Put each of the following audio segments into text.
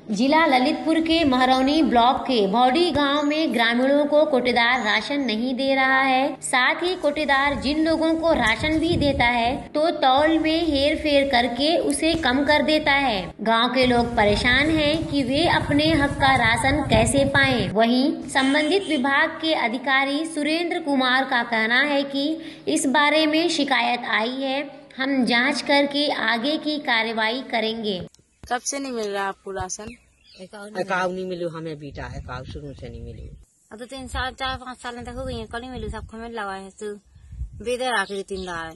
जिला ललितपुर के महरौनी ब्लॉक के भौडी गांव में ग्रामीणों को कोटेदार राशन नहीं दे रहा है। साथ ही कोटेदार जिन लोगों को राशन भी देता है तो तौल में हेर फेर करके उसे कम कर देता है। गांव के लोग परेशान हैं कि वे अपने हक का राशन कैसे पाएं। वहीं संबंधित विभाग के अधिकारी सुरेंद्र कुमार का कहना है कि इस बारे में शिकायत आई है, हम जाँच करके आगे की कार्रवाई करेंगे। कब से नहीं मिल रहा आपको राशन? एकाउ नहीं मिलो हमें बेटा, एकाउ शुरू से नहीं मिली। अब तो 3 साल 4-5 साल तक हो गई है, कल ही मिलू सबको मिल लगा है। तो बेदर आखिरी 3 दार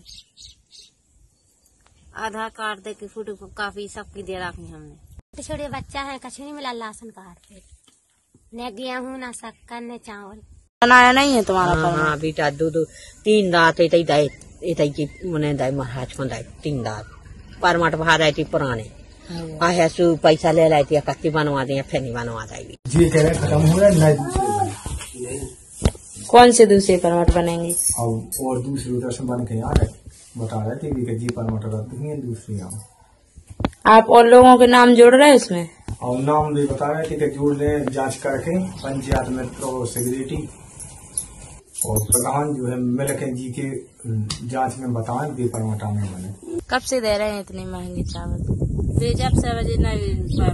आधार कार्ड दे के फोटो काफी सबकी दे रखी हमने। छोटे बच्चा है, कछ नहीं मिला राशन कार्ड पे, न गेहूँ न शक्कर न चावल। बनाया नहीं है तुम्हारा? हाँ बेटा, 2-3 दात की मने दाई महाराज को दाई 3 दात परमट भा रही थी पुराने आया सु पैसा ले लाई थी, कच्ची बनवा दी फिर नहीं बनवा जाएगी। जी कह रहे खत्म हो रहा है। कौन से दूसरे परमट बनेंगे? और दूसरी उधर से बन के आ रहे बता रहे थे कि जी परमट रद्द हुई है दूसरी। आप और लोगों के नाम जोड़ रहे हैं इसमें? और नाम भी बता रहे थे कि जोड़ रहे जांच करके पंचायत में तो सेक्रेटरी और प्रधान जो है मिल के जी के जांच में बताएं भी परमटा में बने। कब से दे रहे हैं इतने महंगे चावल? जब से बजे नहीं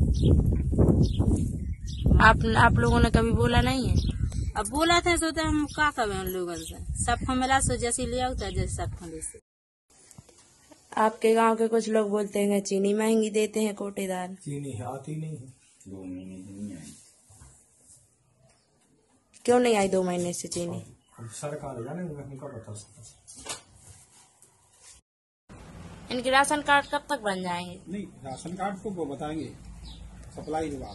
आप लोगों ने कभी बोला नहीं है? अब बोला था सोते हम क्या करें उन लोगों से, सबको मिला सो जैसे लिया होता है जैसे सबको जैसे। आपके गांव के कुछ लोग बोलते हैं चीनी महंगी देते हैं कोटेदार। चीनी आती नहीं है, 2 महीने नहीं आई। क्यों नहीं आई 2 महीने से चीनी? अब सरकार जाने उनका बता सकता। इनके राशन कार्ड कब तक बन जाएंगे? नहीं, राशन कार्ड को वो बताएंगे सप्लाई विभाग।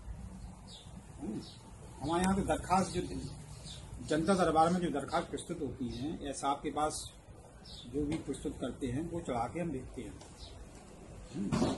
हमारे यहाँ की दरखास्त जो जनता दरबार में जो दरखास्त प्रस्तुत होती है या साहब के पास जो भी प्रस्तुत करते हैं वो चढ़ा के हम देखते हैं।